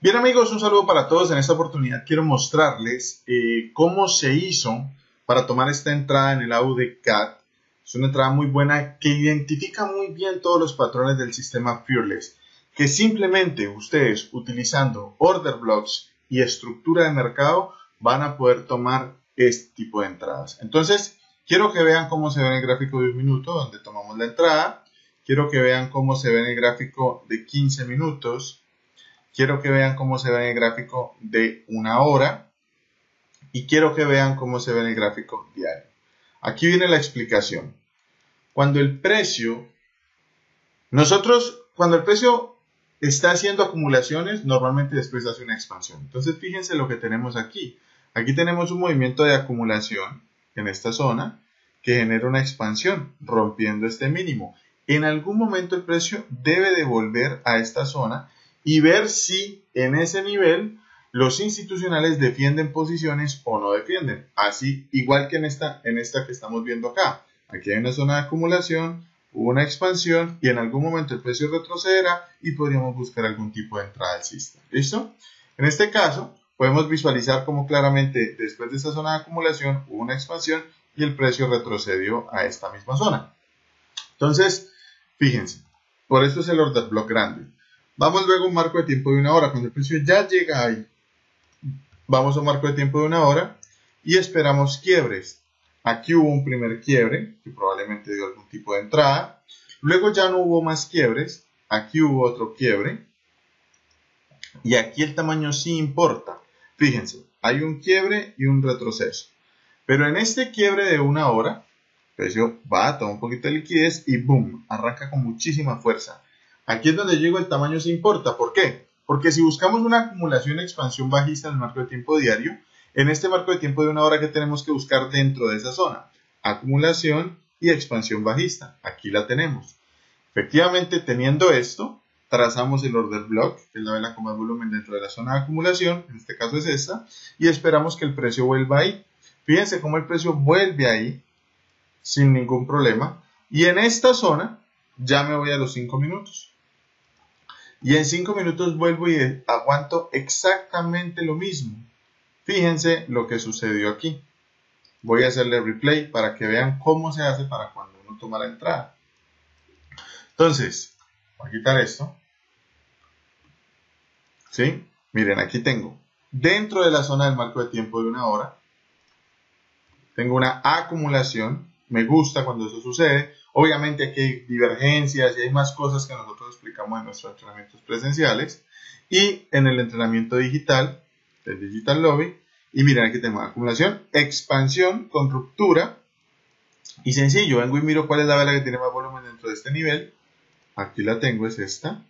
Bien amigos, un saludo para todos. En esta oportunidad quiero mostrarles cómo se hizo para tomar esta entrada en el AuDCAD. Es una entrada muy buena que identifica muy bien todos los patrones del sistema Fearless, que simplemente ustedes utilizando order blocks y estructura de mercado van a poder tomar este tipo de entradas. Entonces, quiero que vean cómo se ve en el gráfico de un minuto donde tomamos la entrada. Quiero que vean cómo se ve en el gráfico de 15 minutos. Quiero que vean cómo se ve en el gráfico de una hora y quiero que vean cómo se ve en el gráfico diario. Aquí viene la explicación. Cuando el precio está haciendo acumulaciones, normalmente después hace una expansión. Entonces fíjense lo que tenemos aquí. Aquí tenemos un movimiento de acumulación en esta zona que genera una expansión rompiendo este mínimo. En algún momento el precio debe de volver a esta zona y ver si en ese nivel los institucionales defienden posiciones o no defienden. Así, igual que en esta que estamos viendo acá. Aquí hay una zona de acumulación, hubo una expansión y en algún momento el precio retrocederá y podríamos buscar algún tipo de entrada alcista. ¿Listo? En este caso, podemos visualizar cómo claramente después de esta zona de acumulación hubo una expansión y el precio retrocedió a esta misma zona. Entonces, fíjense, por eso es el order block grande. Vamos luego a un marco de tiempo de una hora. Cuando el precio ya llega ahí, vamos a un marco de tiempo de una hora y esperamos quiebres. Aquí hubo un primer quiebre, que probablemente dio algún tipo de entrada. Luego ya no hubo más quiebres. Aquí hubo otro quiebre. Y aquí el tamaño sí importa. Fíjense, hay un quiebre y un retroceso. Pero en este quiebre de una hora, el precio va, toma un poquito de liquidez y ¡boom! Arranca con muchísima fuerza. Aquí es donde llego, el tamaño sí importa. ¿Por qué? Porque si buscamos una acumulación expansión bajista en el marco de tiempo diario, en este marco de tiempo de una hora que tenemos que buscar dentro de esa zona, acumulación y expansión bajista. Aquí la tenemos. Efectivamente, teniendo esto, trazamos el order block, que es la vela con más volumen dentro de la zona de acumulación, en este caso es esta, y esperamos que el precio vuelva ahí. Fíjense cómo el precio vuelve ahí sin ningún problema. Y en esta zona ya me voy a los 5 minutos. Y en 5 minutos vuelvo y aguanto exactamente lo mismo. Fíjense lo que sucedió aquí. Voy a hacerle replay para que vean cómo se hace para cuando uno toma la entrada. Entonces, voy a quitar esto. ¿Sí? Miren, aquí tengo, dentro de la zona del marco de tiempo de una hora, tengo una acumulación. Me gusta cuando eso sucede. Obviamente aquí hay divergencias y hay más cosas que nosotros explicamos en nuestros entrenamientos presenciales y en el entrenamiento digital, el Digital Lobby. Y miren, aquí tengo acumulación, expansión con ruptura. Y sencillo, vengo y miro cuál es la vela que tiene más volumen dentro de este nivel. Aquí la tengo, es esta.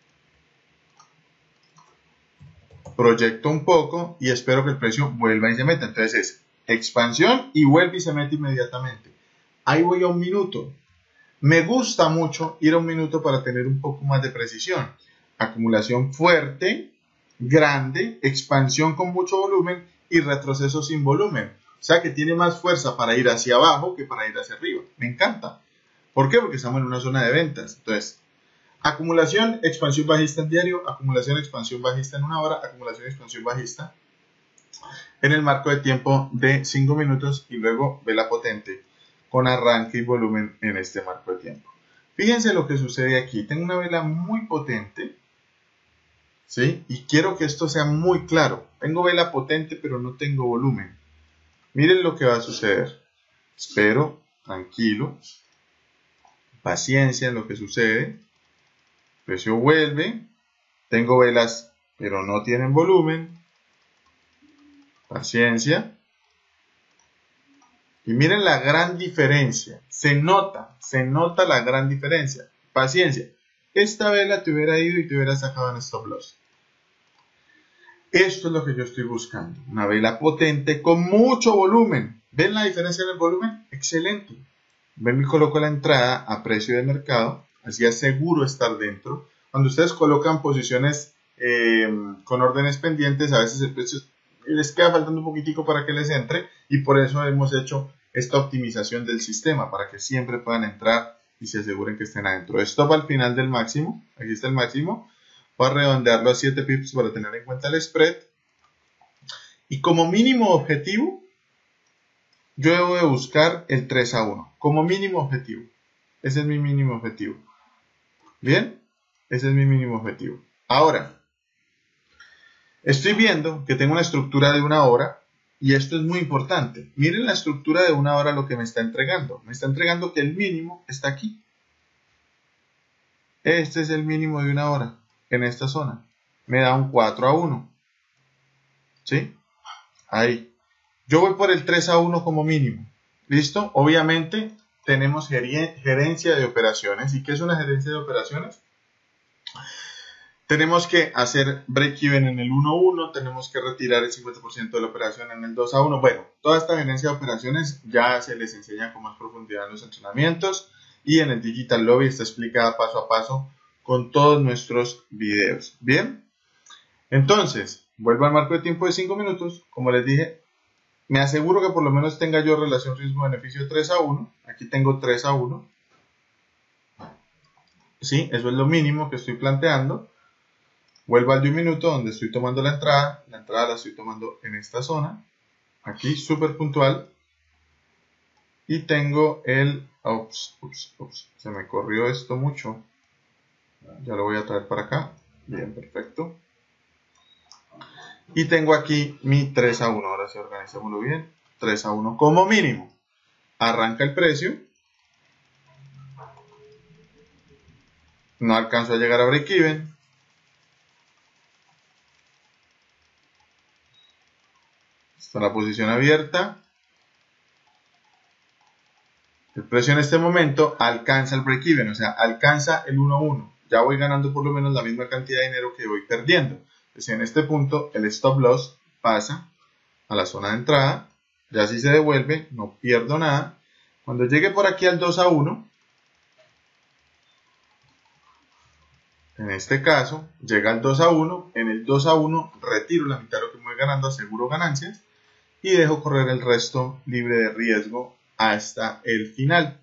Proyecto un poco y espero que el precio vuelva y se meta. Entonces es expansión y vuelve y se mete inmediatamente. Ahí voy a un minuto. Me gusta mucho ir a un minuto para tener un poco más de precisión. Acumulación fuerte, grande, expansión con mucho volumen y retroceso sin volumen. O sea que tiene más fuerza para ir hacia abajo que para ir hacia arriba. Me encanta. ¿Por qué? Porque estamos en una zona de ventas. Entonces, acumulación, expansión bajista en diario, acumulación, expansión bajista en una hora, acumulación, expansión bajista en el marco de tiempo de 5 minutos y luego vela potente con arranque y volumen en este marco de tiempo. Fíjense lo que sucede aquí. Tengo una vela muy potente, ¿sí? Y quiero que esto sea muy claro. Tengo vela potente, pero no tengo volumen. Miren lo que va a suceder. Espero, tranquilo, paciencia en lo que sucede. El precio vuelve. Tengo velas, pero no tienen volumen. Paciencia. Y miren la gran diferencia. Se nota la gran diferencia. Paciencia. Esta vela te hubiera ido y te hubiera sacado en stop loss. Esto es lo que yo estoy buscando. Una vela potente con mucho volumen. ¿Ven la diferencia en el volumen? Excelente. Ven y coloco la entrada a precio de mercado. Así aseguro estar dentro. Cuando ustedes colocan posiciones con órdenes pendientes, a veces el precio les queda faltando un poquitico para que les entre y por eso hemos hecho esta optimización del sistema para que siempre puedan entrar y se aseguren que estén adentro. Stop al final del máximo, aquí está el máximo, Voy a redondearlo a 7 pips para tener en cuenta el spread. Y como mínimo objetivo, yo debo de buscar el 3-1. Como mínimo objetivo. Ese es mi mínimo objetivo. ¿Bien? Ese es mi mínimo objetivo. Ahora, estoy viendo que tengo una estructura de 1 hora. Y esto es muy importante. Miren la estructura de 1 hora lo que me está entregando. Me está entregando que el mínimo está aquí. Este es el mínimo de 1 hora en esta zona. Me da un 4-1. ¿Sí? Ahí. Yo voy por el 3-1 como mínimo. ¿Listo? Obviamente tenemos gerencia de operaciones. ¿Y qué es una gerencia de operaciones? Tenemos que hacer break-even en el 1-1, tenemos que retirar el 50% de la operación en el 2-1. Bueno, toda esta gerencia de operaciones ya se les enseña con más profundidad en los entrenamientos y en el Digital Lobby está explicada paso a paso con todos nuestros videos. Bien, entonces, vuelvo al marco de tiempo de 5 minutos. Como les dije, me aseguro que por lo menos tenga yo relación riesgo-beneficio 3-1. Aquí tengo 3-1. Sí, eso es lo mínimo que estoy planteando. Vuelvo al de 1 minuto donde estoy tomando la entrada la estoy tomando en esta zona, aquí súper puntual, y tengo el, se me corrió esto mucho, ya lo voy a traer para acá, bien, perfecto, y tengo aquí mi 3-1, ahora sí organizémoslo bien, 3-1 como mínimo, arranca el precio, no alcanzo a llegar a break-even, está la posición abierta. El precio en este momento alcanza el break-even, o sea, alcanza el 1-1. Ya voy ganando por lo menos la misma cantidad de dinero que voy perdiendo. Entonces, en este punto, el stop loss pasa a la zona de entrada. Ya si se devuelve, no pierdo nada. Cuando llegue por aquí al 2-1, en este caso, llega al 2-1. En el 2-1 retiro la mitad de lo que me voy ganando, aseguro ganancias y dejo correr el resto libre de riesgo hasta el final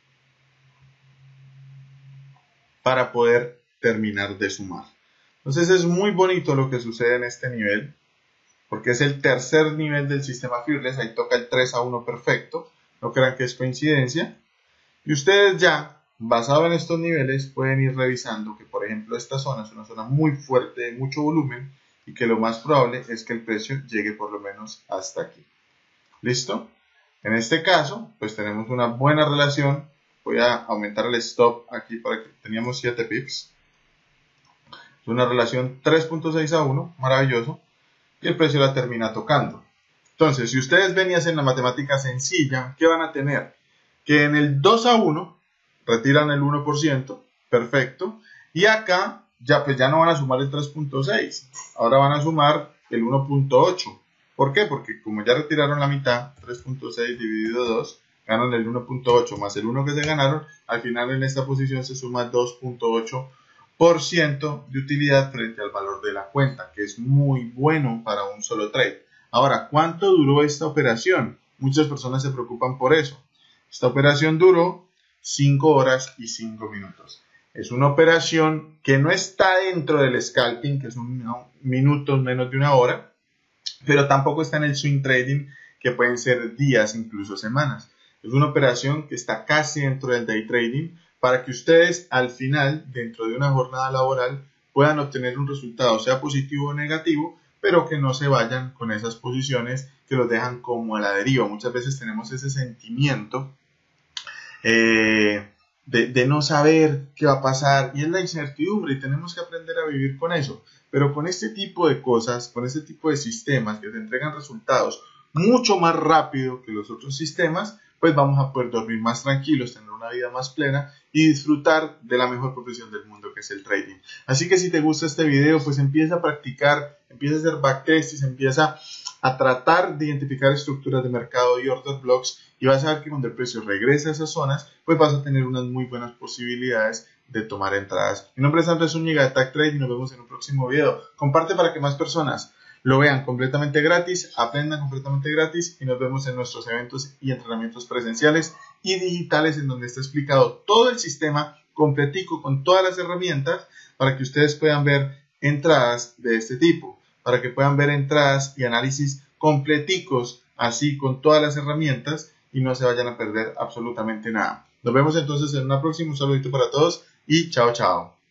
para poder terminar de sumar. Entonces es muy bonito lo que sucede en este nivel porque es el tercer nivel del sistema Fearless. Ahí toca el 3-1 perfecto, no crean que es coincidencia, y ustedes ya basado en estos niveles pueden ir revisando que por ejemplo esta zona es una zona muy fuerte de mucho volumen y que lo más probable es que el precio llegue por lo menos hasta aquí. ¿Listo? En este caso, pues tenemos una buena relación. Voy a aumentar el stop aquí para que teníamos 7 pips. Es una relación 3.6-1, maravilloso. Y el precio la termina tocando. Entonces, si ustedes ven y hacen la matemática sencilla, ¿qué van a tener? Que en el 2-1 retiran el 1%, perfecto. Y acá ya, pues ya no van a sumar el 3.6, ahora van a sumar el 1.8. ¿Por qué? Porque como ya retiraron la mitad, 3.6 dividido 2, ganan el 1.8 más el 1 que se ganaron, al final en esta posición se suma 2.8% de utilidad frente al valor de la cuenta, que es muy bueno para un solo trade. Ahora, ¿cuánto duró esta operación? Muchas personas se preocupan por eso. Esta operación duró 5 horas y 5 minutos. Es una operación que no está dentro del scalping, que son minutos menos de 1 hora, pero tampoco está en el swing trading, que pueden ser días, incluso semanas. Es una operación que está casi dentro del day trading para que ustedes al final, dentro de una jornada laboral, puedan obtener un resultado, sea positivo o negativo, pero que no se vayan con esas posiciones que los dejan como a la deriva. Muchas veces tenemos ese sentimiento de no saber qué va a pasar, y es la incertidumbre y tenemos que aprender a vivir con eso. Pero con este tipo de cosas, con este tipo de sistemas que te entregan resultados mucho más rápido que los otros sistemas, pues vamos a poder dormir más tranquilos, tener una vida más plena y disfrutar de la mejor profesión del mundo, que es el trading. Así que si te gusta este video, pues empieza a practicar, empieza a hacer backtesting, empieza a tratar de identificar estructuras de mercado y order blocks, y vas a ver que cuando el precio regrese a esas zonas, pues vas a tener unas muy buenas posibilidades de tomar entradas. Mi nombre es Andrés Zúñiga de Tag Trade y nos vemos en un próximo video. Comparte para que más personas lo vean completamente gratis, aprendan completamente gratis, y nos vemos en nuestros eventos y entrenamientos presenciales y digitales, en donde está explicado todo el sistema completico con todas las herramientas para que ustedes puedan ver entradas de este tipo, para que puedan ver entradas y análisis completicos, así con todas las herramientas y no se vayan a perder absolutamente nada. Nos vemos entonces en una próxima. Un saludito para todos y chao, chao.